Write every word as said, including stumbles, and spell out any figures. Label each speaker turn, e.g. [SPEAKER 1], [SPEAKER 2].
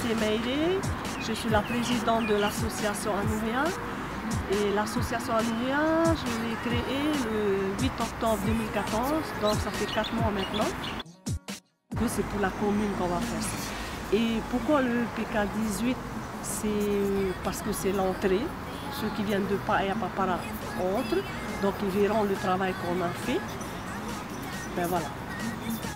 [SPEAKER 1] c'est Meïlé, je suis la présidente de l'association Anouria. Et l'association Anouria, je l'ai créée le huit octobre deux mille quatorze, donc ça fait quatre mois maintenant. C'est pour la commune qu'on va faire ça. Et pourquoi le P K dix-huit? C'est parce que c'est l'entrée. Ceux qui viennent de Pa et Papara entrent, donc ils verront le travail qu'on a fait. Ben voilà.